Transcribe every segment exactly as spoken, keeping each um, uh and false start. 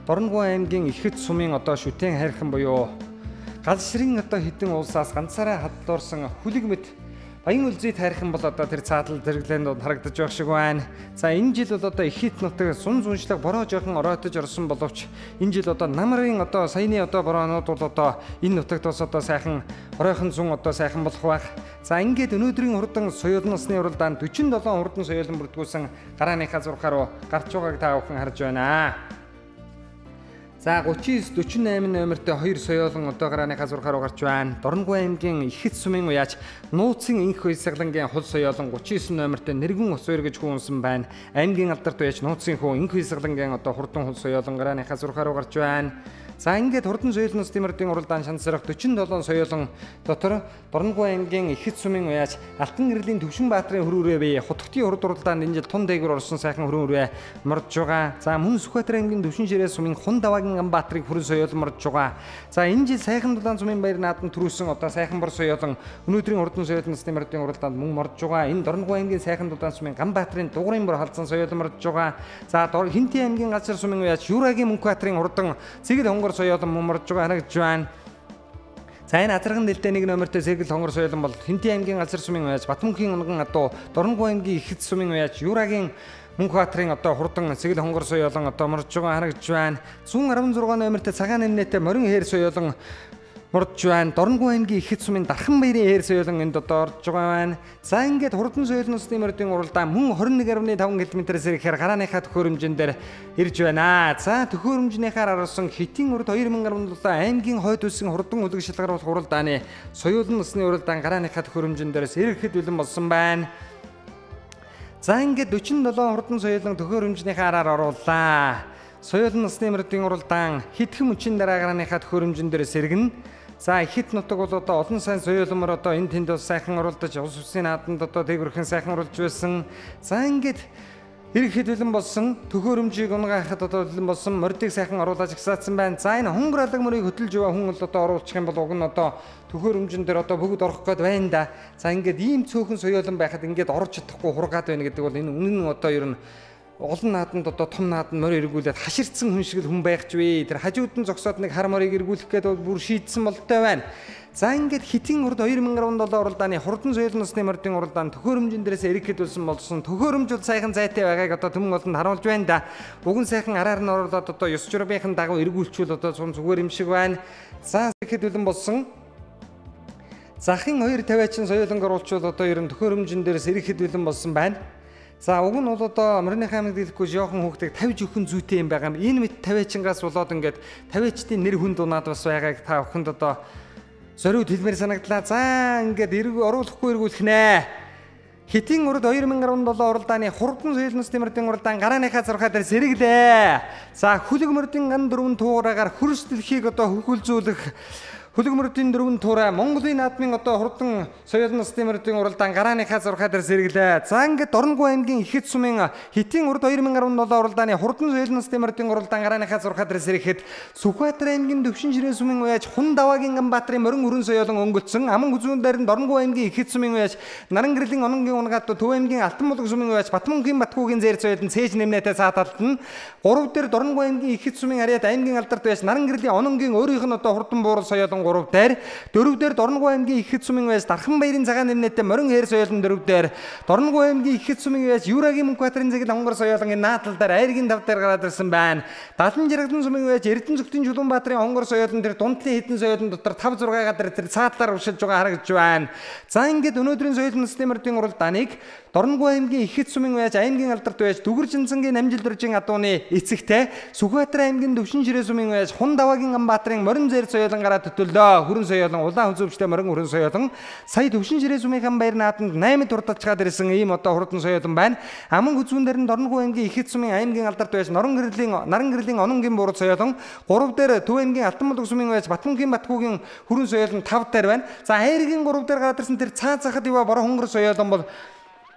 Дорногов аймгийн Ихэд сумын одоо шүтэн хайрхан буюу галшрын одоо хэдэн улсаас ганцаараа хаддуурсан хүлэг мэт баян үлзий хайрхан бол одоо тэр цаатал зэрэглээнд харагдаж байх шиг байна. За энэ жил бол одоо Ихэд нутаг сун зүншлэг бороо жоохон оройтож орсон боловч энэ жил одоо намрын одоо саяны одоо бороонууд бол одоо энэ нутагт бас одоо сайхан оройхон зун одоо сайхан болох байх. За ингээд өнөөдрийн хурдан соёлын насны уралдаанд forty-seven хурдан соёлын бүрдгүүлсэн гарааныхаа зурхаа руу гарч байгааг та бүхэн харж байна. За thirty-nine forty-eight номертой хоёр соёлон одоо гарааныхаа зурхаа руу гарч байна. Дорногов аймгийн Ихэд сумын уяач нууцын инх уйсгалангийн хул соёлон thirty-nine номертой нэргэн ус уйр гэж хүнсэн байна. Аймгийн алдарт уяач нууцын хүү инх уйсгалангийн одоо хурдан хул соёлон гарааныхаа зурхаа руу гарч байна. За ингээд хурдан соёлын нас тэмэрдийн уралдаан шансрах forty-seven соёлон дотор Дорногов аймгийн Ихэд сумын уяач Алтан гэрлийн Төвшин Баатрын хөрөөрөө бие хутгтын хурд уралдаанд энэ жил тун дээгүүр орсон сайхан хөрөөрөө морж байгаа. За мөн Сүхбаатар аймгийн Төвшин ширээ сумын Хун даваагийн Ганбаатрыг хүрэн соёлон морж байгаа. За энэ жил сайхан дулаан сумын баяр наадан төрүүлсэн одоо сайхан бор соёлон өнөөдрийн хурдан соёлын нас тэмэрдийн уралдаанд мөн морж байгаа. Энэ Дорногов аймгийн сайхан дулаан сумын Ганбаатрын дугуурын бор халдсан соёлон морж байгаа. За Хинтээ аймгийн Галшар сумын уяач Юрагийн Мөнхбаатрын хурдан Цэгэл хонгор соёлон морж байгаа харагдж байна. За энэ азарган нэлтэй нэг номертой Цэгэл хонгор соёлон бол Хинтээ аймгийн Галшар сумын уяач Батмөнхийн унган адуу Дорногов аймгийн Ихэд сумын уяач Юрагийн Мөнхбаатрын одоо хурдан Цэгэл хонгор соёлон одоо морж байгаа харагдж байна. one sixteen номертой Цагаан нэмнэтэй Морин хээр соёлон морж байна. Дорногов аймгийн Ихэд сумын Дархан баярын хээр соёлон энд одоо орж байгаа байна. За ингээд хурдан соёлын нас тэмэрдийн уралдаан мөн twenty-one point five км-с ирэхээр гарааныхаа төхөөрөмжөндөр ирж байна. За төхөөрөмжнийхаар аруулсан хитийн урд two thousand seven аймгийн хойд үсгийн хурдан хүлэг шалгаруулах уралдааны соёлын насны уралдаан гарааныхаа төхөөрөмжөндөөс ирэхэд бэлэн болсон байна. За ингээд forty-seven хурдан соёлон төхөөрөмжнийхээ араар орууллаа. Соёлын насны тэмэрдийн уралдаан хитгэн мөчийн дараа гарааныхаа төхөөрөмжөндөөс иргэнэ. За Ихэд нутаг бол одоо олон сайн соёлмор одоо энэ тэнд бас сайхан оруулж улс улсын нааданд одоо дээгүрхэн сайхан оруулж байсан. За ингээд ирэхэд бэлэн болсон төхөөрөмжийг унгаахад одоо бэлэн болсон мордыг сайхан оруулж агсаацсан байна. За энэ хонгор алаг морийг хөтөлж яваа хүн бол одоо оруулах юм бол уг нь одоо төхөөрөмжөн дээр одоо бүгд орох гээд байна да. За ингээд ийм цөөхөн соёлон байхад ингээд орж чадахгүй хургаад байна гэдэг бол энэ үнэн нь одоо ер нь олон нааданд одоо том нааданд морь эргүүлээд хаширцсан хүн шиг л хүн байх ч вэ. Тэр хажууд нь зогсоод нэг хар морийг эргүүлэх гээд бүр шийдсэн болтой байна. За ингээд хитэн урд two thousand seven уралдааны хурдан соёлын насны мордын уралдаан төхөөрөмжөн дээрээс ирэхэд болсон болсон. Төхөөрөмж бол сайхан зайтай байгааг одоо түмэн олонд харуулж байна да. Уган сайхан араар нь оруулаад одоо ёс журмынхын дагуу эргүүлчихвэл одоо сум зүгээр юм шиг байна. За ирэхэд бэлэн болсон. Захын two fifty-чин соёлонг оруулчвал одоо ер нь төхөөрөмжөн дээрээс ирэхэд бэлэн болсон байна. За уг нь бол одоо Морины хаймаг дэлгэхгүй жоохон хүүхдийг тавьж өгөх зүйтэй юм байгаа юм. Энэ мэт тавиачингаас болоод ингээд тавиачдын нэр хүн дунаад бас байгааг та бүхэнд одоо зориуд хэлмээр санагдлаа. За ингээд эрг оруулахгүй эргүүлэх нэ. Хитийн урд two thousand seven уралдааны хурдан соёлын нас тэмэрдийн уралдаан гарааныхаа зурхаа дээр сэргэлээ. За хүлэг мордын ган дөрвөн туураагаар хөрс дэлхийг одоо хөвгүүлзүүлэх хүлэг мөрдийн дөрвөн туурай Монголын наадмын одоо хурдан соёлын нас тэмэрдийн уралдаан гарааныхаа зурхаа дээр сэргэлээ. За ингээд Дорногов аймгийн Ихэд сумын хитийн урд two thousand seven уралдааны хурдан соёлын нас тэмэрдийн уралдаан гарааныхаа зурхаа дээр сэрэхэд Сүхбаатар аймгийн Төвшин ширээ сумын уяач Хун даваагийн Ганбаатрын морин өрөн соёлон өнгөлцсөн. Аман хүзүүн дээр нь Дорногов аймгийн Ихэд сумын уяач Наран гэрлийн Ононгийн унгаад Төв аймгийн Алтан булаг сумын уяач Батмөнхийн Батхуугийн зээр соёлон цээж нэмнэтэй цааталтна. Гурав дээр Дорногов аймгийн Ихэд сумын харьяат аймгийн алдарт уяач Наран гэрлийн Ононгийн өөрийнх нь одоо хурдан буурал соёлон гурав дээр дөрөв дээр Дорногов аймгийн Ихэд сумын уяач Дархан баярын Цагаан нэмнэтэй Морин хээр соёлон дөрөв дээр Дорногов аймгийн Ихэд сумын уяач Юрагийн Мөнхбаатрын Цэгэл хонгор соёлон энэ наадал дээр айргийн тав дээр гараад ирсэн байна. Далан Жаргалан сумын уяач Эрдэнэ зөвхөн Чулуунбаатрын хонгор соёлон тэр дундлын хэдэн соёлон дотор five six гадар тэр цаатлаар уршилж байгаа харагдж байна. За ингээд өнөөдрийн соёлын нас тэмэрдийн уралдааныг Дорногов аймгийн Ихэд сумын уяач аймгийн алдарт уяач Дүгэржинцэнгийн Намжил дөржийн адууны эцэгтэй Сүхбаатар аймгийн Төвшин ширээ сумын уяач Хун даваагийн Ганбаатрын морин зээр соёлон гараад төтөлөө. Хүрэн соёлон улаан хүзөвчтэй морин хүрэн соёлон сая Төвшин ширээ сумынхан баяр нааданд eight дурталчгаад ирсэн ийм одоо хурдан соёлон байна. Аман хүзүүн дээр нь Дорногов аймгийн Ихэд сумын аймгийн алдарт уяач Норон гэрлийн Наран гэрлийн Ононгийн буурал соёлон гурав дээр Төв аймгийн Алтан булаг сумын уяач Батмөнхийн Батхуугийн хүрэн соёлон five дээр байна. За айргийн гурав дээр гараад ирсэн тэр цаа захад ива бороо хонгор соёлон бол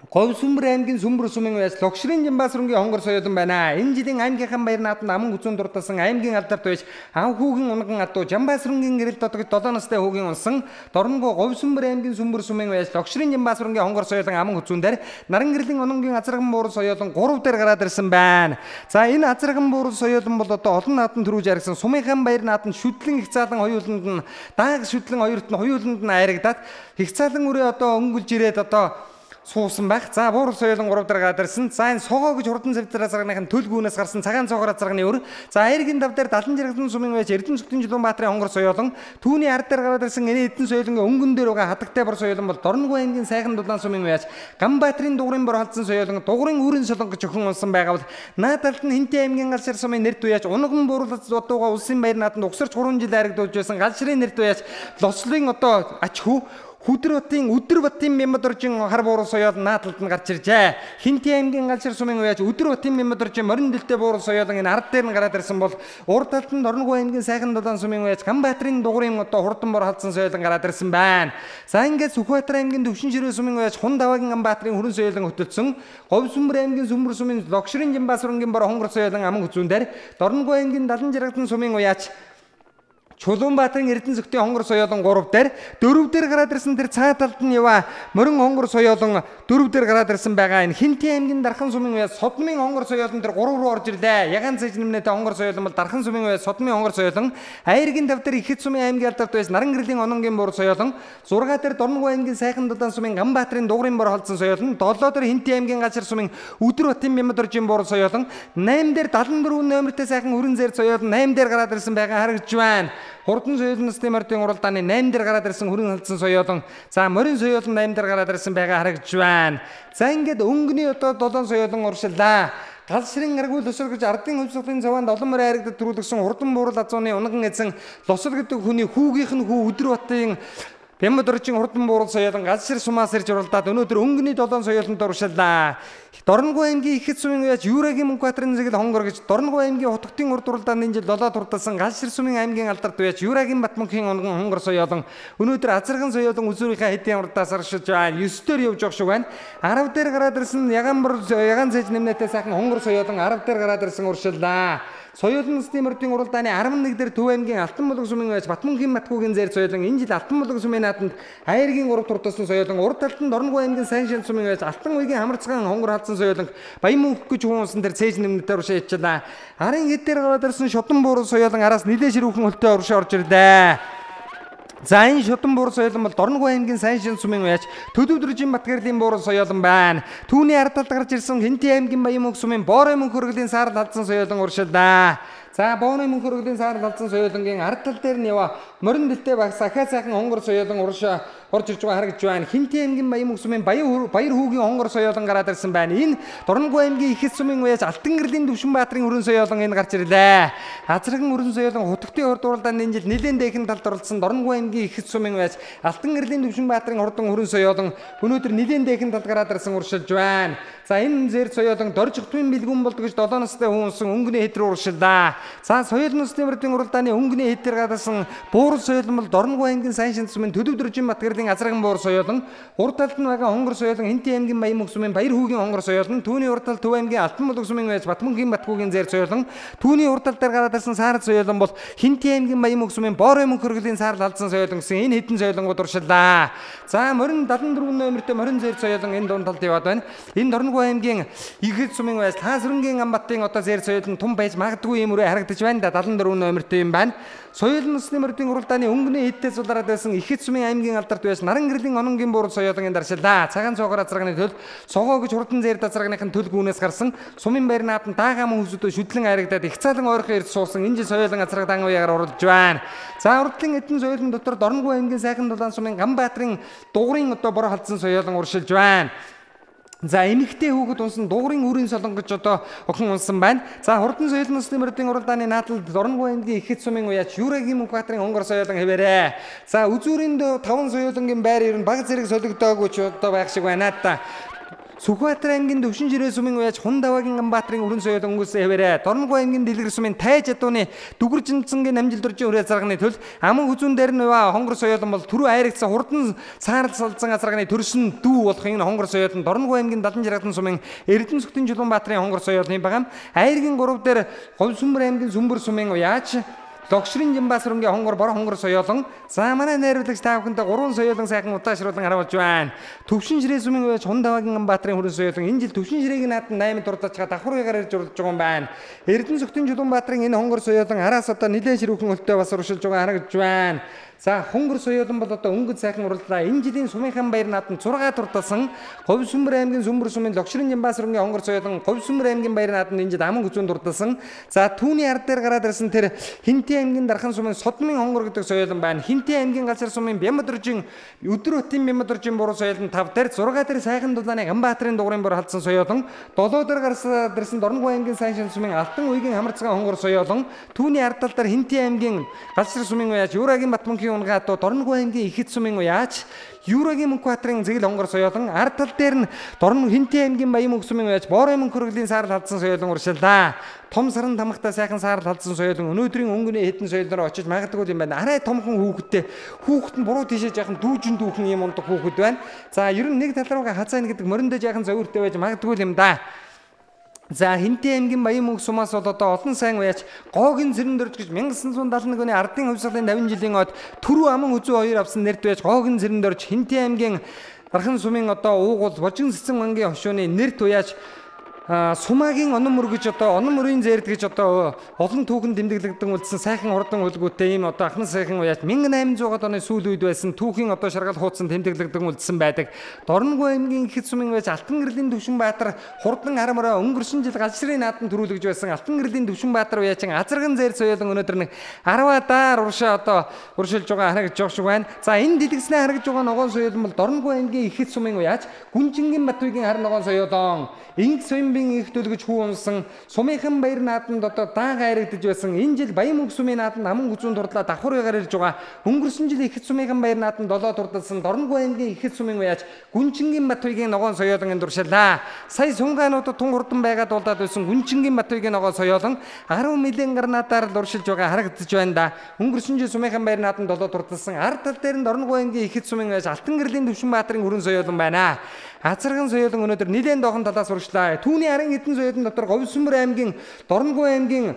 Говь Сүмбэр аймгийн Сүмбэр сумын уяас Логшрын Жамбаасрынгийн хонгор соёолон байна. Энэ жилийн аймгийнхан баяр нааданд аман хүзүүн дуртасан аймгийн алдарт байж ан хүүгийн унган адуу Жамбаасрынгийн гэрэл дотогт долоо настай хүүгийн унсан Дорногов Говь Сүмбэр аймгийн Сүмбэр сумын уяас Логшрын Жамбаасрынгийн хонгор соёолон аман хүзүүн дээр наран гэрлийн ононгийн азарган буурал соёолон гурав дээр гараад ирсэн байна. За энэ азарган буурал соёолон бол одоо олон нааданд төрүүлж аргасан сумынхан баяр нааданд шүтлэн их цаалан хоёуланд нь дааг шүтлэн хоёрт нь хоёуланд нь айрагдаад их цаалан үрээ одоо өнгөлж ирээд одоо суусан байх. За буурал соёолон гурав дээр гадарсан. За энэ согоо гэж хурдан цавцар азарганы төлгүүнээс гарсан цагаан цогоор азарганы өр. За айргийн дав дээр далан жаргалан сумын байж Эрдэнэ Сүтэн Жилүүнбаатарын хонгор соёолон түүний ард дээр гадарсан энэ эдэн соёолонгийн өнгөн дээр байгаа хатагтай бор соёолон бол Дорногов аймгийн сайхан дулаан сумын байж Ганбаатарын дугрын бор халдсан соёолон дугрын үрийн солон гэж өхөн унсан байгаа бол наадалд нь Хинтээ аймгийн галшир сумын нэр туяач унган буурал одууга улсын баяр нааданд угсарч гурван жил айрагдуулж байсан галширын нэр туяач Лослын одоо ач хүү Хүдэр Батын Өдөр Батын Мямадаржин хар буурал соёол наадалд нь гарч иржээ. Хинтээ аймгийн галшир сумын уяаж Өдөр Батын Мямадаржин морин дэлтэй буурал соёолон энэ ард дээр нь гараад ирсэн бол урд талд нь Дорногов аймгийн сайхан дулаан сумын уяаж Ганбаатарын дугрын одоо хурдан бор халдсан соёолон гараад ирсэн байна. За ингээд Сүхбаатар аймгийн Төвшин Ширээ сумын уяаж Хун даваагийн Ганбаатарын хүрэн соёолон хөтөлсөн Говь Сүмбэр аймгийн Сүмбэр сумын Логшрын Жамбаасрынгийн бор хонгор соёолон аман хүзүүн дээр Дорногов аймгийн Далан жаргалан сумын уяаж Чулуунбаатарын Эрдэнэ Сүтэн хонгор соёолон гурав дээр дөрөв дээр гараад ирсэн тэр цаа талд нь яваа морин хонгор соёолон дөрөв дээр гараад ирсэн байгаа. Энэ Хинтээ аймгийн Дархан сумын уяас Содмын хонгор соёолон тэр гурав руу орж ирлээ. Ягаан цэж нэмнэтэй хонгор соёолон бол Дархан сумын уяас Содмын хонгор соёолон Айргийн тав дээр Ихэд сумын аймгийн алдарт байж Наран гэрлийн ононгийн буурал соёолон зургаа дээр Дорногов аймгийн сайхан дулаан сумын Ганбаатарын дугрын бор холдсон соёолон долоо дээр Хинтээ аймгийн галшир сумын Өдөр Батын Мямадаржин буурал соёолон найм дээр дадан дөрвөн номертэй сайхан хүрэн зэр соёолон найм дээр гараад ирсэн байгаа харагдж байна. Хурдан соёолын стимертийн уралдааны найм дээр гараад ирсэн хүрэн халдсан соёолон за морин соёолон найм дээр гараад ирсэн байгаа харагдж байна. За ингээд өнгөний одоо долоон соёолон уршиллаа. Галшрын аргуул лосол гэж ардын хөвсглийн заваанд олон морь айрагдад төрүүлсэн хурдан буурал азууны унган эзэн лосол гэдэг хүний хүүгийнх нь хүү Өдөр Батын Мямадаржин хурдан буурал соёолон галшир сумаас ирж уралдаад өнөөдөр өнгөний долоон соёолонд уршиллаа. Дорногов аймгийн Ихэд сумын уяаж Юурагийн Мөнхбаатарын зэгэл хонгор гэж Дорногов аймгийн Хотготын урд уралдаанд энэ жил долоо турдсан галшир сумын аймгийн алдарт уяаж Юурагийн Батмөнхийн онгон хонгор соёолон өнөөдөр азарган соёолон үзүүрийнхээ хэдийн урдаас аршиж байна. ёс дээр явж явах шиг байна. арав дээр гараад ирсэн ягаан бор ягаан цэж нэмнэтэй сайхан хонгор соёолон арав дээр гараад ирсэн уршиллаа. Соёлын стимертийн уралдааны арван нэг дээр Төв аймгийн Алтан булаг сумын уяаж Батмөнхийн Матгуугийн зэр соёолон энэ жил Алтан булаг сумын нааданд Айргийн гурав турдсан соёолон урд талд нь Дорногов аймгийн Сайн шин сумын уяаж Алтан уягийн Хамарцгаан хонгор халдсан соёолон Баян мөнх гэж хуунсан дээр цээж нэмнэтээр уршиж ячлаа. Арын хэд дээр гараад ирсэн шудан буурал соёолон араас нилээ ширүүхэн хөлтөө уршиж орж ирлээ. За энэ шудан буурал соёолон бол Дорногов аймгийн Сайн шин сумын уяаж Төдөв дөржин Батгэрлийн буурал соёолон байна. Түүний ард талд гарч ирсэн Хинтээ аймгийн Баян мөнх сумын Боорой мөнх хөргөлийн саарл халдсан соёолон уршиллаа. За Боорой мөнх хөргөлийн саарл халдсан соёолонгийн ард тал дээр нь яваа морин дэлтэй багс ахаа сайхан хонгор соёолон уршаа орж ирж байгаа харагдж байна. Хинтээ аймгийн Баян мөнх сумын Баяр Баяр хүүгийн хонгор соёолон гараад ирсэн байна. Энэ Дорногов аймгийн Ихэд сумын уяаж Алтан гэрлийн Төвшинбаатарын хүрэн соёолон энэ гарч ирлээ. Азарган хүрэн соёолон Хотготын урд уралдаанд энэ жил нэлээд дэхэн талд оролцсон Дорногов аймгийн Ихэд сумын уяаж Алтан гэрлийн Төвшинбаатарын хурдан хүрэн соёолон өнөөдөр нэлээд дэхэн талд гараад ирсэн уршилж байна. За энэ зэр соёолон Доржих Түвэн бэлгүүн болд гэж долоо настай хүн унсан өнгөний хэд рүү уршиллаа. За соёлын стимертийн уралдааны өнгөний хэд дээр гадарсан буурал соёолон бол Дорногов аймгийн Сайн шин сумын Төдөв дөржин Батгэрлийн азарган буурал соёолон урд талд нь байгаа хонгор соёолон Хинтээ аймгийн Баян мөнх сумын Баяр хүүгийн хонгор соёолон түүний урд талд Төв аймгийн Алтан булаг сумын уяаж Батмөнхийн Батгуугийн зэр соёолон түүний урд тал дээр гараад ирсэн саарл соёолон бол Хинтээ аймгийн Баян мөнх сумын Боорой мөнх хөргөлийн саарл халдсан соёолон гэсэн энэ хэдэн соёолонгууд уршиллаа. За морин дадан дөрвөн номертэй морин зэр соёолон энэ дунд талд яваад байна. Энэ Дорногов аймгийн Ихэд сумын уяаж Таасрынгийн Амбатын одоо зэр соёолон тун байж магадгүй юм үрээ харагдаж байна да дадан дөрвөн номертэй юм байна. Соёлын стимертийн уралдааны өнгөний хэдтэй зулараад байсан Ихэд сумын аймгийн алдарт байж Наран гэрлийн ононгийн буурал соёолон энэ даршиллаа. Цагаан цоогоор азарганы төл согоо гэж хурдан зэр дазарганыхын төл гүүнээс гарсан сумын баяр нааданд даагаа мөн хүсүүдөө шүтлэн айрагдаад их цаалан ойрхон ирж суусан энэ жил соёолон азаргадан уяагаар уралж байна. За урдлын эдэн соёолын дотор Дорногов аймгийн сайхан дулаан сумын Ганбаатарын дугрын одоо боро халдсан соёолон уршилж байна. За эмэгтэй хүүхэд унсан дугрын үрийн солон гэж одоо охин унсан байна. За хурдан соёлын стимертийн уралдааны наадалд Дорногов аймгийн Ихэд сумын уяаж Юурагийн Мөнхбаатарын хонгор соёолон хэвээрээ. За үзүүрийн таван соёолонгийн байр ер нь баг зэрэг солигдоогүй ч одоо байх шиг байна та. Сүхбаатар аймгийн Төвшин жирээ сумын уяж Хундавагийн Ганбаатарын өрн соёлын өнгөс эвэрэ Дорногов аймгийн Дэлгэр сумын Тайж ядууны Дүгэржинцэнгийн намжилт дуржин хүрээ зарганы төл аман хүзүүн дээр нь хонгор соёлон бол түрүү айрагцсан хурдан саарл салзан азарганы төрсөн дүү болох энэ хонгор соёлон Дорногов аймгийн Далан жаргатын сумын Эрдэнэ сүхтэн Жулуунбаатарын хонгор соёлын багам айргийн гурав дээр Говьсүмбэр аймгийн Сүмбэр сумын уяж Логшрын Жимбасрынгийн хонгор бор хонгор соёлон за манай найруулагч та бүхэндээ гурван соёлон сайхан удаашруулан харуулж байна. Төвшин жирээ сумын уяж Хундавагийн Ганбаатарын хүрэн соёлон энэ жил Төвшин жирээг наатан найман дурдачгаа давхарыгаар ирж уралж байгаа юм байна. Эрдэнэ сүхтэн Жулуунбаатарын энэ хонгор соёлон араас одоо нэлээд ширүүхэн өлтөө бас уршилж байгаа харагдж байна. За хонгор соёлон бол одоо өнгөд сайхан уралдлаа. Энэ жилийн Сумынхан баяр наатан зураг турталсан Говьсүмбэр аймгийн Сүмбэр сумын Логшрын Жимбасрынгийн хонгор соёлон Говьсүмбэр аймгийн баяр наатан энэ жил аман хүзүүн турталсан. За түүний ард дээр гараад ирсэн тэр Хинтээ аймгийн Дархан сумын Содмын хонгор гэдэг соёлон байна. Хинтээ аймгийн Галшар сумын Бямбадоржин өдөр өтийн Бямбадоржин буруу соёлон тав дээр зураг дээр сайхан дулааны Ганбаатарын дугуурын бор халдсан соёлон долоо дээр гарсан дэрсэн Дорногов аймгийн Сайшин сумын Алтан үйгийн Хамарцгаан хонгор соёлон түүний ард тал дээр Хинтээ аймгийн Галшар сумын уяж Юурагийн Батмөнхийн Унгато Дорногов аймгийн Ихэд сумын уяж Юурагийн Мөнхбаатарын Зэгэл хонгор соёлон ард тал дээр нь Дорногов Хинтээ аймгийн Баян мөнх сумын уяж Боорой мөнх хөргөлийн саарл халдсан соёлон уршиллаа. Том саран тамхтай сайхан саарл халдсан соёлон өнөөдрийн өнгөний хэдэн соёлоор очиж магадгүй юм байна. Арай томхон хүүхэдтэй хүүхэд нь буруу тийшээ жаахан дүүжин дүүхэн юм ундаг хүүхэд байна. За ер нь нэг тал руугаа хазаана гэдэг мориндоо жаахан зовиртой байж магадгүй юм да. За Хинтээ аймгийн Баян мөнх сумаас бол одоо олон сайн уяж Гоогийн Цэрэн дөрж гэж 천구 даална оны ардын хувьсгалын давин жилийн од түрүү аман үзүү хоёр авсан нэрт байж Гоогийн Цэрэн дөрж Хинтээ аймгийн Дархан сумын одоо уугуул Божин Цэцэн мангийн хошууны нэрт уяж Сумагийн онон мөр гэж одоо онон мөрийн зээрд гэж одоо олон түүхэн тэмдэглэгдэн үлдсэн сайхан хурдан үлгүүтэй ийм одоо ахна сайхан уяж 천구 айманзуугаад оны сүүл үед байсан түүхийн одоо шаргал хуудсан тэмдэглэгдэн үлдсэн байдаг. Дорногов аймгийн Ихэд сумын уяж Алтан гэрлийн Төвшинбаатар хурдан харамраа өнгөрсөн жил галшрын нааданд төрүүлж байсан Алтан гэрлийн Төвшинбаатар уяачин азарган зээр соёлон өнөөдөр нэг арваадаар уршаа одоо уршилж байгаа харагдж байгаа шиг байна. За энэ дэлгэснээ харагдж байгаа ногоон соёлон бол Дорногов аймгийн Ихэд сумын уяж Гүнжингийн Батбайгийн хар ногоон соёлон Инг соёмбын их төлгөж хүү унсан Сумынхан баяр нааданд одоо даан хайрагдж байсан энэ жил Баян мөнх сумын нааданд аман хүзүүн дурдлаа давхарыгаар ирж байгаа. Өнгөрсөн жил Ихэд Сумынхан баяр нааданд долоо дурдсан Дорногов аймгийн Ихэд сумын уяж Гүнжингийн Батбайгийн ногоон соёлон дуршиллаа. Сая сунгаануудад тун хурдан байгаад дулдаад байсан Гүнжингийн Батбайгийн ногоон соёлон арван милион гарнатаар дуршилж байгаа харагдаж байна да. Өнгөрсөн жил Сумынхан баяр нааданд долоо дурдсан ард тал дээр нь Дорногов аймгийн Ихэд сумын уяж Алтан гэрлийн Төвшинбаатарын хүрэн соёлон байна. Азарган соёлон өнөөдөр нэлээд дохон талаас урагшлаа. Түүний харин эдэн соёлон дотор Говьсүмбэр аймгийн Дорногов аймгийн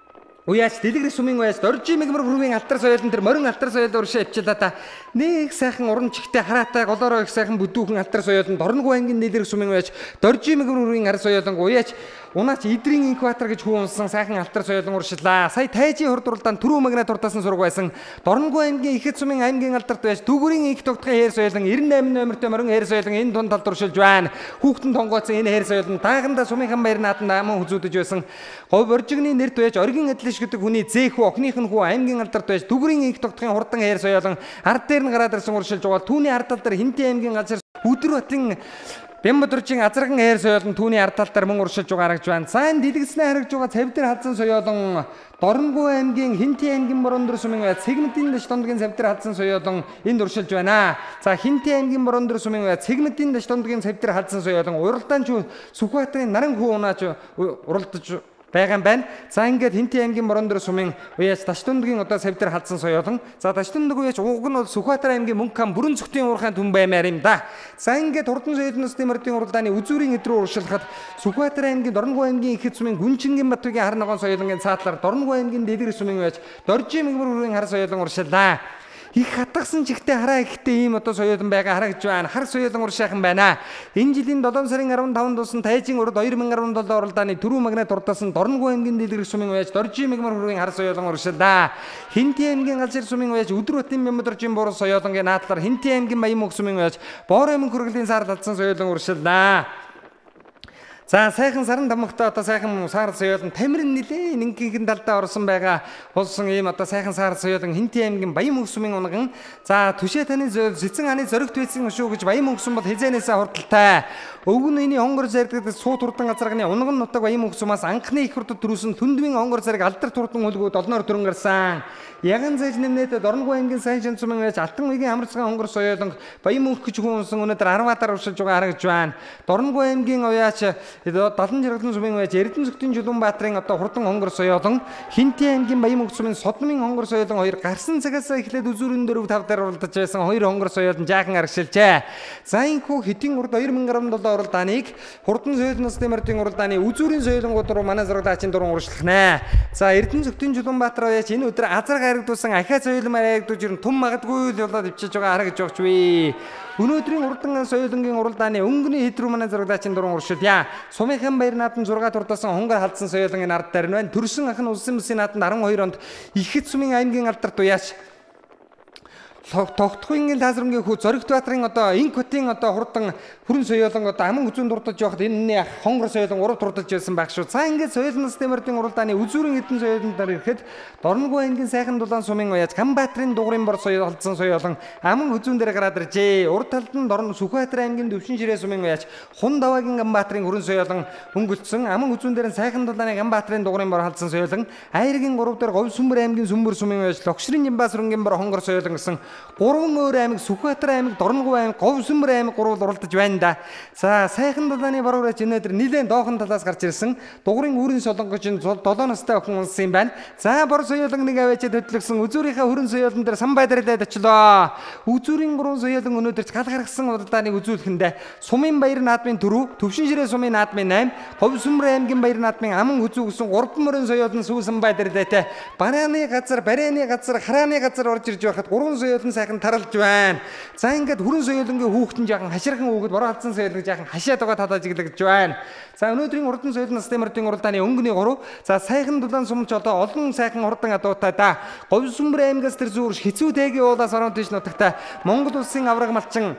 уяж Дэлгэр сумын уяж Доржи мэгмэр хүрвийн алтар соёлон тэр морин алтар соёлоор уршаа өвчлээ та. Нэг сайхан уран чигтэй хараатай голоороо их сайхан бүдүүхэн алтар соёлон Дорногов аймгийн Дэлгэр сумын уяж Доржи мэгмэр хүрвийн ар соёлон уяж Унаач Идрийн инкватор гэж хүү унсан сайхан алтар соёлон уршиллаа. Сая Тайжийн хурд уралдаан түрүү магнаа дуртасан сураг байсан. Дорногов аймгийн Ихэд сумын аймгийн алдарт байж Дүгүрийн их тогтхон хээр соёлон девяносто восемь номертой морин хээр соёлон энэ тунд талд уршилж байна. Хүүхдэн тонгооцсон энэ хээр соёлон тааганда Сумынхан баяр нааданд аман хүзүүдэж байсан. Говь Боржигны нэрт байж Оргийн Адлиш гэдэг хүний зээх хүү охиных нь хүү аймгийн алдарт байж Дүгүрийн их тогтхон хурдан хээр соёлон ард дээр нь гараад ирсэн уршилж байгаа. Түүний ард тал дээр Хинтээ аймгийн галшар өдөр батын Бямбадоржин азарган хээр соёлон түүний ард тал дээр мөн уршилж байгаа харагдж байна. Сайн дэлгэснээ харагдж байгаа цавдэр халдсан соёлон Дорногов аймгийн Хинтээ аймгийн Бороондор сумын уяж Цэгмэдийн дэш дондгийн цавдэр халдсан соёлон энд уршилж байна. За Хинтээ аймгийн Бороондор сумын уяж Цэгмэдийн дэш дондгийн цавдэр халдсан соёлон уралдаанч Сүхбаатарын наран хүү унаач уралдаж байгаа юм байна. За ингээд Хинтээ аймгийн Бороондор сумын уяж Таштундгийн одоо цавдэр халдсан соёлон. За Таштундаг уяж уг нь бол Сүхбаатар аймгийн Мөнххан бүрэн зөвхөн уурхайн түн баймаар юм да. За ингээд хурдан соёлын стимердийн уралдааны үзүүрийн эдрүү уршилахад Сүхбаатар аймгийн Дорногов аймгийн Ихэд сумын Гүнжингийн Батбайгийн хар ногоон соёлонгийн цаатлаар Дорногов аймгийн Дэлгэр сумын уяж Доржи мэгмэр хүрвийн хар соёлон уршиллаа. Их хатгсан чигтээ хараа ихтэй ийм одоо соёлон байгаа харагдж байна. Хар соёлон уршаахан байна. Энэ жилийн долоон сарын арван таванд дууссан Тайжийн урд две тысячи двадцать семь оролдооны түрүү магнаа дурдсан Дорногов аймгийн Дэлгэр сумын уяж Доржи мэгмэр хүрвийн хар соёлон уршиллаа. Хинтээ аймгийн Галшар сумын уяж өдөр батын Бямбадоржин буруу соёлонгийн наадлаар Хинтээ аймгийн Баян мөнх сумын уяж Боорой мөнх хөргөлийн саарл алдсан соёлон уршиллаа. За сайхан саран дамгахтаа одоо сайхан саар соёолон Тамирын нилээн ингийн талдаа орсон байгаа болсон ийм одоо сайхан саар соёолон Хинтээ аймгийн Баян мөнхсүмийн унган за түшээ таны Сэцэн хааны зоригт байсан шүү гэж Баян мөнхсүм бол хизээнээсээ хурдалтай өвгөн үений хонгор зэрэг сууд хурдан газарганы унган нутаг Баян мөнхсүмээс анхны их хурдад төрүүлсэн түндвийн хонгор зэрэг алдар турдан хөлгүүд олноор төрөн гарсан яган зэж нэмнээд Дорногов аймгийн сайн шин сумын байж Алтан уягийн амарцгай хонгор соёолон Баян мөнх гэж хүнсэн өнөөдөр Арватаар уршилж байгаа харагдж байна. Дорногов аймгийн уяач Далан жаргалан сумын байж Эрдэнэ зөвхөн Жулуунбаатарын одоо хурдан хонгор соёолон Хинтээ аймгийн Баян мөнхсүмийн Содмын хонгор соёолон хоёр гарсан цагаас эхлээд үзүүрэн дөрөв тав дээр уралдаж байсан хоёр хонгор соёолон жаахан аргашилжээ. За энэхүү хитийн урд хоёр мянга он долоо уралдааныг хурдан соёолноос Дэмэрдийн уралдааны үзүүрийн соёолонгууд руу манай зураглаачийн дуран урагшлах нэ. За Эрдэнэ зөвхөн Жулуунбаатар уяач энэ өдөр азар гарагдуулсан ахиа соёлмаар ягдуулж ирэн том магадгүй л болоод ивчиж байгаа харагдж огч вэ. Өнөөдрийн урдан соёлонгийн уралдааны өнгөний хэд рүү манай зураглаачийн дуран урагшилъя. Сумынхан баяр наадам зураг дурдсан хонгор халдсан соёлонгийн ард дээр байна. Төрсөн анхан улсын мэсийн наадамд арван хоёр онд Ихэд сумын аймгийн алдарт уяач Тогтхойнгийн таасрамгийн хүү Зоригт Баатарын одоо Инкотын одоо хурдан хүрэн соёолон одоо аман хүзүүн дурдж явахад энэ хонгор соёолон урав дурдж байсан байх шүү. За ингээд соёлноос Дэмэрдийн уралдааны үзүүрийн эдэн соёолон дээр ирэхэд Дорногов аймгийн сайхан дулаан сумын уяач Хамбаатарын дугуурын бор соёол халдсан соёолон аман хүзүүн дээр гараад иржээ. Урд талд нь Дорн Сүхбаатар аймгийн Дэвшин ширээ сумын уяач Хун даваагийн Хамбаатарын хүрэн соёолон хөнгөлцсөн аман хүзүүн дээр сайхан дулааны Хамбаатарын дугуурын бор халдсан соёолон Айргийн гурав дээр Говь Сүмбэр аймгийн Сүмбэр сумын уяач Логшрын Жимбас рунгийн бор хонгор соёолон гэсэн гурван өөр аймаг Сүхбаатар аймаг, Дорногов аймаг, Говь Сүмбэр аймаг гурвал уралдаж байна да. За сайхан дулааны баруураач өнөөдөр нэлээд доохон талаас гарч ирсэн. Дугуурын үүрэн солонгоч нь долоо настай охин унсан юм байна. За бор соёолон нэг аваачаад хөтлөгсөн үзүүрийнхээ хүрэн соёолон дээр сан байдарлаад очлоо. Үзүүрийн гурван соёолон өнөөдөр гал гаргасан уралдааныг үзүүлэхэндээ Сумын баяр наадмын дөрөв, Төвшин ширээ сумын наадмын осем, Говь Сүмбэр аймгийн баяр наадмын аман хүзүү гэсэн гурван мөрөн соёолон сүүсэн байдарлаатай. Барааны газар, барааны газар, харааны газар орж ирж байхад гурван соёолон сайхан таралж байна. За ингээд хүрэн соёолонгийн хүүхдэн жаахан хаширхан хүүхэд бороо алдсан соёолон жаахан хашаад байгаа татаж иглэж байна. За өнөөдрийн урдан соёлноос Дэмэрдийн уралдааны өнгөний гурав. За сайхан дулаан сумч одоо олон сайхан хурдан адуутай да. Говь Сүмбэр аймгаас тэр зүүр хэцүү тээгийн уулаас орон тийш нутагтай Монгол улсын авраг малчин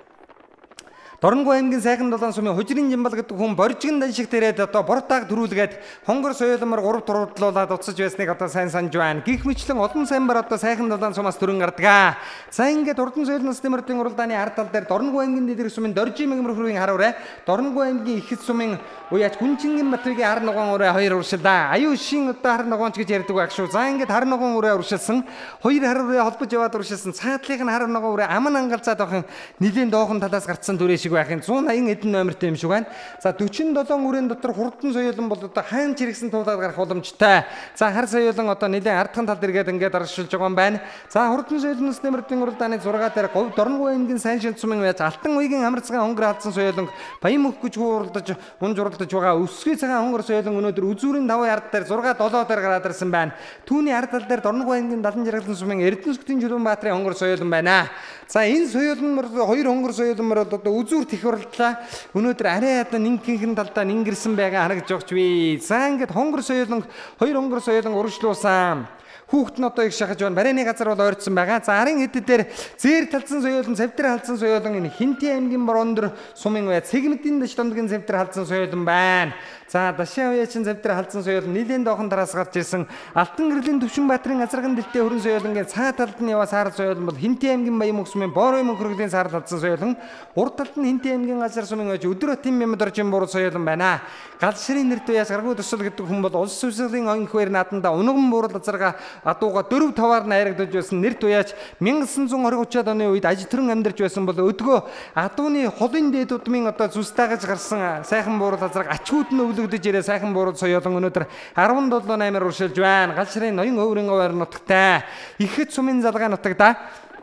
Дорногов аймгийн сайхан дулаан сумын Хужирын Жимбал гэдэг хүн боржигн даншиг тэрээд одоо бортааг төрүүлгээд хонгор соёолмор гурав туруудлуулаад уцаж байсныг одоо сайн санаж байна. Гэх мэтлэн олон сайн бар одоо сайхан дулаан сумаас төрөн гардаг. За ингээд урдан соёлноос Дэмэрдийн уралдааны ард тал дээр Дорногов аймгийн дэдгэр сумын Доржийн мэгмар хүрийн харуурай, Дорногов аймгийн Ихэд сумын уяач Гүнжингийн Батрыгийн хар ногоон ураа хоёр уршилаа. Аюу шин одоо хар ногоонч гэж ярьдаг байх шүү. За ингээд хар ногоон ураа уршилсан. Хоёр харуурай холбож яваад уршилсан. Цаатлынх нь хар ногоон ураа аман ангалцаад авахын нэлийн доохон талаас гарцсан дүрээ байхын зуун аян эдэн номертой юм шиг байна. За forty-seven үрийн дотор хурдан соёолон бол одоо хаан чирэгсэн туулаад гарах боломжтой. За хар соёолон одоо нэлээд ардхан талд эргээд ингээд аршилж байгаа юм байна. За хурдан соёолноос Дэмэрдийн уралдааны зургаа дээр Говь Дорногов аймгийн сайн шин сумын байж Алтан уягийн амарцгай хонгор халдсан соёолон Баян мөнх гэж уралдаж унж уралдаж байгаа өсгий цагаан хонгор соёолон өнөөдөр үзүүрийн даваа ард дээр six seven дээр гараад ирсэн байна. Түүний ард тал дээр Дорногов аймгийн Далан жаргалан сумын Эрдэнэ зөвхөн Жулуунбаатарын хонгор соёолон байна. За энэ соёолон хоёр хонгор соёолон мөр одоо үзүүр их урлаа. Өнөөдөр арай одоо нэгнхэн талдаа нингэрсэн байгаа харагдж огч вэ. За ингээд хонгор соёолон хоёр хонгор соёолон урагшлуулсан. Хүүхэд нь одоо их шахаж байна. Барайны газар бол ойрцсон байгаа. За арын хэдэд дээр зээр талцсан соёолон, цавтар халдсан соёолон энэ Хинтээ аймгийн Бороондор сумын уяа Цэгмэдийн дэш дондгийн цавтар халдсан соёолон байна. За Дашаа уяачин цавтар халдсан соёолон нэлээд доохон тараас гарч ирсэн. Алтан гэрлийн Төвшин Баатарын азарган дэлтэй хүрэн соёолонгийн цаа талд нь яваа саар соёолон бол Хинтээ аймгийн Баян мөнх сумын Боорой мөнх хөргөлийн саар халдсан соёолон, урд талд нь Хинтээ аймгийн газар сумын уяач Өдөр хотын Мямдоржин буруу соёолон байна. Галшрын нэрт уяас гаргуу төсөл гэдэг хүн бол улс сүнслийн оюун хөвөр нааданда унган буурал азарга адууга дөрөв таваар найрагдаж байсан нэрт уяач nineteen twenty-очоод оны үед ажитрэн амьдарч байсан бол өдгөө адууны холын дээд удмын одоо зүстагаж гарсан сайхан буурал азарга ачууд нь өвлөгдөж ирээ сайхан буурал соёолон өнөөдөр seventeen eight уршилж байна. Галшрын оюун хөврийн овоор нутагтай Ихэд сумын залгаа нутагта.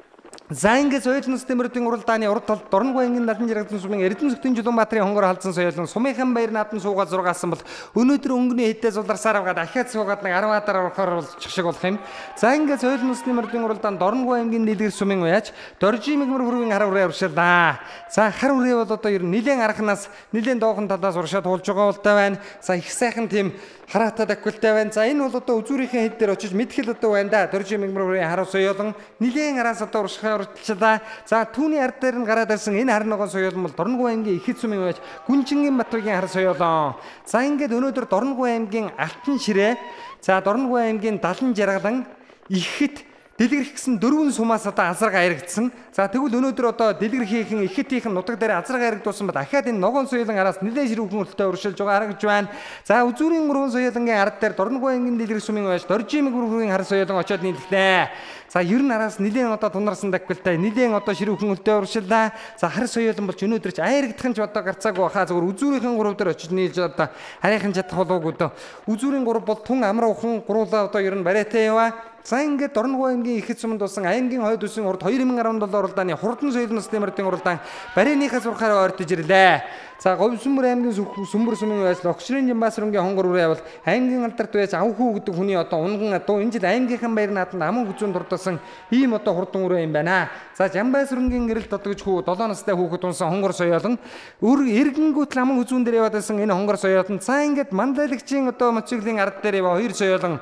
За ингээд соёолноос Дэмэрдийн уралдааны урд талд Дорногов аймгийн Далан жаргалан сумын Эрдэнэ зөвхөн Жулуунбаатарын хонгор халдсан соёолон Сумынхан баяр наадам суугаад зургаасан бол өнөөдөр өнгөний хэдтэй зуларсаар авгаад ахиад суугаад нэг ten дараа орохоор болчих шиг болох юм. За ингээд соёолноос Дэмэрдийн уралдаанд Дорногов аймгийн дэдгэр сумын уяач Доржийн мэгмар хүргийн хар ураа уршилаа. За хар ураа бол одоо ер нь нэлээд арахнаас нэлээд доохон талаас уршаад туулж байгаа болтой байна. За их сайхан тийм хараатад аквилтай байна. За энэ бол одоо үзүүрийнхээ хэд дээр очиж мэдхэл одоо байна да. Доржийн мэгмар хүргийн хар соёолон нэлээд араас одоо уршихаар урагшлаа. За түүний ард дээр нь гараад ирсэн энэ хар ногоон соёолон бол Дорногов аймгийн Ихэд сумын байж Гүнжингийн Батбагийн хар соёолон. За ингээд өнөөдөр Дорногов аймгийн Алтан ширээ, за Дорногов аймгийн Далан жаргалан, Ихэд дэлгэрэх гэсэн дөрвөн сумаас одоо азраг аярагдсан. За тэгвэл өнөөдөр одоо дэлгэрхийнхэн Ихэтийнхэн нутаг дээр азраг аярагдуулсан ба дахиад энэ ногоон соёлын араас нэлээд ширүүхэн хөлтэй өршөлж байгаа харагдж байна. За үзүүрийн гурван соёлонгийн ард дээр Дорногов аймгийн дэлгэрэх сумын байж Доржимиг бүрхүүгийн хар соёлон очоод нийллээ. За ер нь араас нэлээд одоо тунарсан дагвалтай нэлээд одоо ширүүхэн хөлтэй өршөллээ. За хар соёлон болж өнөөдөр ч аярагдах нь ч одоо гарцаагүй хаа зөвхөн үзүүрийн гурав дээр очиж нийлж одоо харийнхан чадах болоогүй дөө. Үзүүрийн гурав бол тун амруухан гуруулаа одоо ер нь бариатай яваа. За ингээд Дорногов аймгийн Ихэд суманд болсон аймгийн хойд үсгийн урд две тысячи десять уралдааны хурдан соёлын насны мөрдийн уралдаан бариныхаа сурахаараа ойртож ирлээ. За Говьсүмбэр аймгийн Сүмбэр сумын байж Логшрын Жамбасрынгийн хонгор үрээ бол аймгийн алдарт байж Авхүү гэдэг хүний одоо унган адуу энэ жил аймгийнхан баяр нааданд аман хүзүүн дурдсан ийм одоо хурдан үрээ юм байна. За Жамбасрынгийн гэрэлд одоо гэж хүү долоо настай хүүхэд унсан хонгор соёолон өр эргэнгүүт аман хүзүүн дээр яваад байсан энэ хонгор соёолон. За ингээд мандалагчийн одоо мотоциклийн ард дээр яваа хоёр соёолон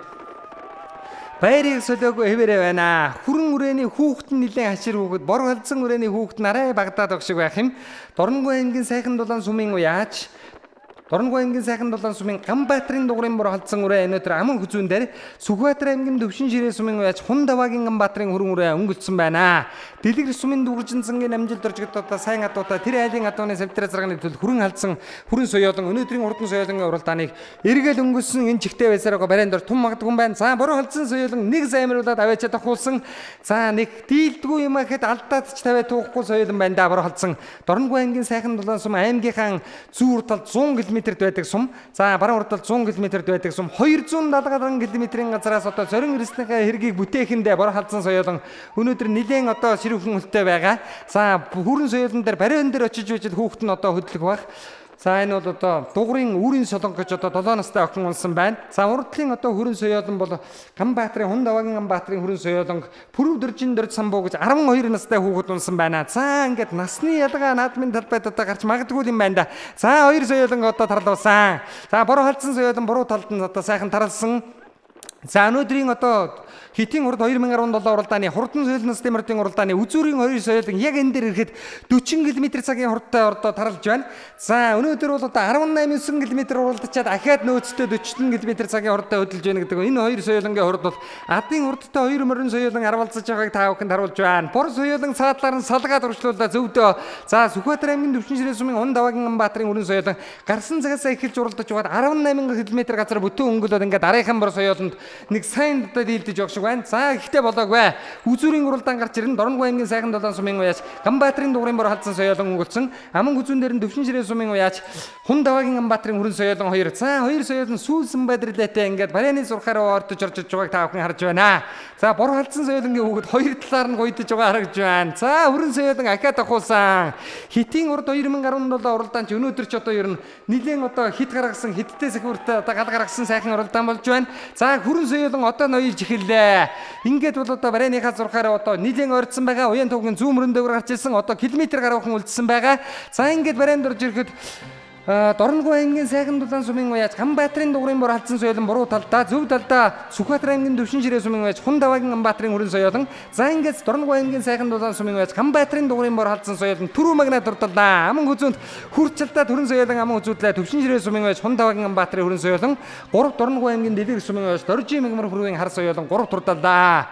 баярыг солиогүй хэвээрээ байна. Хүрэн үрээний хүүхэд нь нэлээд хашир хүүхэд, бор халдсан үрээний хүүхэд нь арай Багдад өгшиг байх юм. Дорногов аймгийн Сайхан дулаан сумын уяач Дорногов аймгийн Сайхан дулаан сумын Ганбаатарын дугуурын бор халдсан үрээ өнөөдөр аман хүзүүн дээр Сүхбаатар аймгийн Төвшин ширээ сумын уяач Хундавагийн Ганбаатарын хүрэн үрээ өнгөлцсөн байна. Дэлгэр сумын дүүржин цангийн амжилт оржигд одоо сайн адуута тэр айлын адууны савтра зарганы төлөв хүрэн халдсан хүрэн соёолон өнөөдрийн хурдан соёолонгийн уралдааныг эргэл өнгөссөн энэ чигтэй байсараа барайнд дор тун магдгүй байна. За бороо халдсан соёолон нэг займруулаад аваачаад ахуулсан. За нэг дийлдгүй юм ахэд алдаад ч тавиа туухгүй соёолон байна да бороо халдсан. Дорногов аймгийн Сайхан дулаан сум аймгийнхаа зүүр талд сто км байдаг сум. За баруун урд талд сто км байдаг сум. двести седьдесят км-ийн газараас одоо зорин ирснийхээ хэргийг бүтээхэндээ бороо халдсан соёолон өнөөдөр нэлээд одоо ширүүхэн хөлтэй байгаа. За хүрэн соёолон дээр бариан дээр очиж үжил хүүхэд нь одоо хөдлөх байх. За энэ бол одоо дугуурын үрийн солонг гэж одоо долоо настай охин унсан байна. За урдлын одоо хүрэн соёолон бол Ганбаатарын Хундавагийн Ганбаатарын хүрэн соёолон Пүрэв дөржин дөрж самбуу гэж арван хоёр настай хүүхэд унсан байна. За ингээд насны ялгаа наадмын талбайд одоо гарч магадгүй юм байна да. За хоёр соёолон одоо тарлуулсан. За бороо халдсан соёолон буруу талд нь одоо сайхан тарлсан. За өнөөдрийн одоо Хитийн урд две тысячи десять уралдааны хурдан соёлын насны мөрдийн уралдааны үзүүрийн хоёр соёолон яг энэ дээр ирэхэд forty км цагийн хурдтай ордоо тарлж байна. За өнөөдөр бол одоо eighty-nine км уралдчаад ахаад нөөцтэй forty км цагийн хурдтай хөдөлж байна гэдэг. Энэ хоёр соёолонгийн хурд бол адын урдтай хоёр морин соёолон арвалцаж байгааг та бүхэнд харуулж байна. Бор соёолон цаадлаар нь салгаад урчлуулаа зөвдөө. За Сүхбаатар аймгийн Төвшин ширээ сумын Хундавагийн Ганбаатарын хүрэн соёолон гарсан цагаас эхэлж уралдаж байгаад eighty-eight км газар бүтэн өнгөлөд ингээд арайхан бор соёолонд нэг сайн дата дийлдэж огш байна. За ихтэй болоогүй. Үзүүрийн уралдаан гарч ирэн Дорногов аймгийн Сайхан дулаан сумын уяач Ганбаатарын дугуурын бор халдсан соёолон өнгөлцсөн. Аман хүзүүн дээр нь Төвшин ширээ сумын уяач Хундавагийн Ганбаатарын хүрэн соёолон хоёр. За хоёр соёолон сүүлсэн бадрлаатай ингээд барайны сурахаараа ортож орж байгааг та бүхэн харж байна. За бор халдсан соёолонгийн хүүхэд хоёр талаар нь гуйдаж байгаа харагдж байна. За хүрэн соёолон ахаад ахуулсан. Хитийн урд две тысячи десять уралдаан ч өнөөдөр ч одоо ер нь нэлээд одоо хит гаргасан хиттэй сэхвэртэй одоо гал гаргасан сайхан уралдаан болж байна. За хүрэн соёолон одоо ноёлж эхэллээ. Ингээд бол одоо барайныхаа зурхаараа одоо нэлээд ойрцсон байгаа. Уян тугийн зүүн мөрөндөгөр гарч ирсэн. Одоо километр гаруйхан үлдсэн байгаа. За ингээд барайнд орж ирэхэд Дорногов аймгийн Сайхан дулаан сумын уяач Ганбаатарын дугуурын бор халдсан соёолон буруу талдаа зөв талдаа Сүхбаатар аймгийн Төвшин ширээ сумын уяач Хундавагийн Ганбаатарын хүрэн соёолон. За ингээд Дорногов аймгийн Сайхан дулаан сумын уяач Ганбаатарын дугуурын бор халдсан соёолон түрүү магнат дурдалаа. Аман хүзүүнд хүрчэлдээ түрэн соёолон аман хүзүүдлээ Төвшин ширээ сумын уяач Хундавагийн Ганбаатарын хүрэн соёолон гурав Дорногов аймгийн Дэлгэр сумын уяач Доржимиг бүрхүүгийн хар соёолон гурав дурдалаа.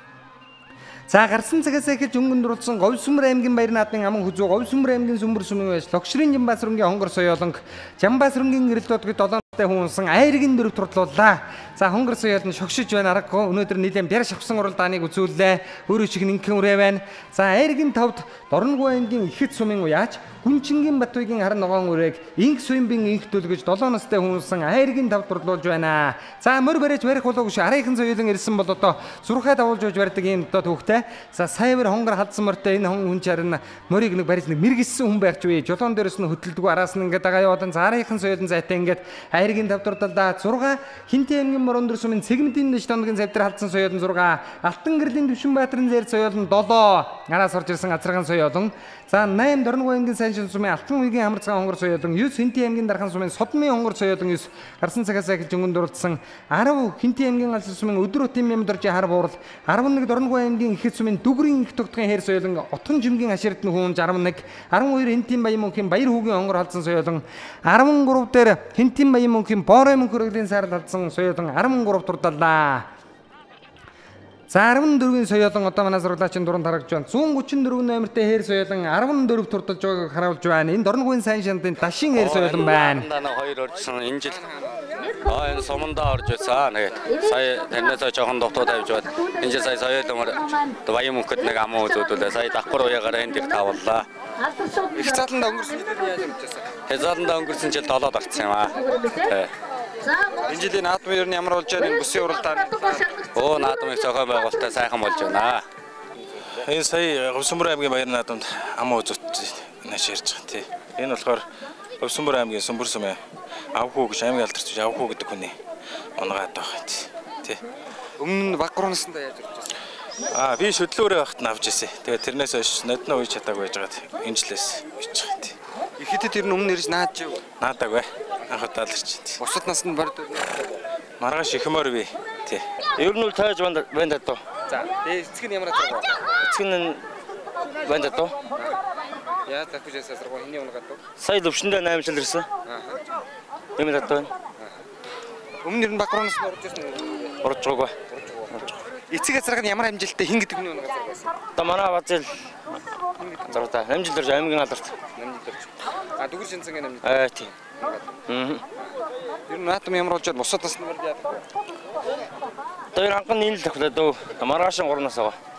За гарсан цагаас эхэлж өнгөн дурлсан Говьсүмбэр аймгийн Баяр наадмын аман хүзүү, Говьсүмбэр аймгийн Сүмбэр сумын уяач Логшрын Жамбасрынгийн хонгор соёолон, Жамбасрынгийн гэрэлтүүд гээд долоо настай хүн унсан айргийн дөрөв турдлууллаа. За хонгор соёолон шогшиж байна аргагүй. Өнөөдөр нэлээд бяр шавхсан уралдааныг үзүүллээ. Өөрөө шиг нэгэн үрээ байна. За айргийн тавд Дорногов аймгийн Ихэд сумын уяач Гүнжингийн Батбагийн хар ногоон үрээг инх суймбын инх төлгөж долоо настай хүн унсан айргийн тавд дурлуулж байна. За мөр барьж барих болоогүй ш арайхан соёолон ирсэн бол одоо зурхаа давуулж байж барьдаг юм одоо төвхтэй. За сайвар хонгор халдсан мортой энэ хүн чарна морийг нэг барьж нэг мэрэгсэн хүн байх ч үе. Жолоон дээрээс нь хөдөлдөг араас нь ингээд ага яваад зарайхан соёолон зайтай ингээд Байргийн тав дахь талдаа зураг Хинтээ аймгийн Мөрөндөр сумын Цэгмэдийн дэш тондгийн завьдар халдсан соёолын зураг Алтан гэрлийн Төвшинбаатарын зэр соёолын долоо араас орж ирсэн Азарган соёолын за восемь Дорногов аймгийн Сайншин сумын Алтан үеийн Хамарцгаан хонгор соёолын девять Хинтээ аймгийн Дархан сумын Содмын хонгор соёолын девять гарсан цагаас эхэлж өнгөндөрүүлсэн десять Хинтээ аймгийн Галс сумын Өдрөтийн Мямдоржи хар буурал eleven Дорногов аймгийн Ихэд сумын Дүгрийн их тогтгын хэр соёолын Отгон жимгийн аширтны хүн sixty-one twelve Хинтийн баян мөнхийн баяр хүүгийн хонгор халдсан соёолын thirteen дээр Хинтийн баян мөнхийн Боорой мөнх хөрөглөлийн сайрал халдсан соёолын thirty-three дурдаллаа. За fourteen соёолон одоо манай зураглаачийн дуранд харагдж байна. one thirty-four номертэй хэр соёолон fourteen турталж байгааг харуулж байна. Энэ Дорноговын сайн шандын дашин хэр соёолон байна. Хоёр оржсон энэ жил аа энэ сумандаа орж байсан. Тэгээд сая танаас жоохон дотоо тавьж байна. Энэ жил сая соёоломор баян мөнхөд нэг амуу үзүүлээ. Сая давхар уяагаар энд их тавлаа. Их цааланда өнгөрсөн жилээр яаж амжижсэн? Хязааланда өнгөрсөн жил долоод орцсон юм аа. Энэ жилийн наадмын ер нь ямар болж байгаа энэ бүсийн уралдааны Оо наадмын зохион байгуулалтаа сайхан болж байна. Энэ сая Говьсөнбөр аймгийн баяр наадамд амуу үзүүлж нааш ярьж байгаа тий. Энэ болохоор Говьсөнбөр аймгийн Сүмбэр сумын Авхүү гэж аймгийн алдарч Авхүү гэдэг хүний унгаад байгаа тий. өмнө нь баг гуранасандаа яаж орж байсан? Аа би шөдлөөрөө багт навж ирсэн. Тэгээд тэрнээс хойш нодно үйж чадаагүй байж байгаа. Энэ жилээс үйж байгаа тий. Ихэдд ер нь өмнө ирж нааж юу? Наадаг бай. Анх удааларч тий. Бусад наснд бард Маргааш ихмөр би тий. Ер нь л тааж байна даа. За тэгээ эцэг нь ямар азар вэ? Эцэг нь байна даа. Яа тахж ясаа сургууль хэний унгаад вэ? Сая лөвшөндөө eight жил ирсэн. Юм даа. Өмнө ер нь баг гуранаас орж ирсэн. Орж байгаагүй. Эцэг азарга нь ямар амжилттай хин гэдэг нь унгаад байсан. Одоо манай базил зарта eight жил ирж аймгийн алдарт. eight жил ирж. А дүгэр шинцэнгийн амжилт. Аа тийм. Мм. Ер нь наадам ямар болж бусад наснд бард яадаг вэ? Тэр анхан нийл л тахлаа дөө. Маргаашин гуранаас байгаа.